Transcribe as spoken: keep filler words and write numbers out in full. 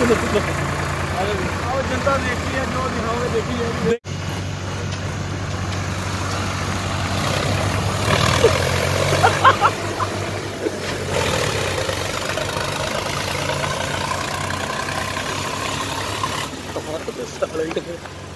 और जनता देखती है, जो दिखाओगे देखी जाएगी। हमारा तो साला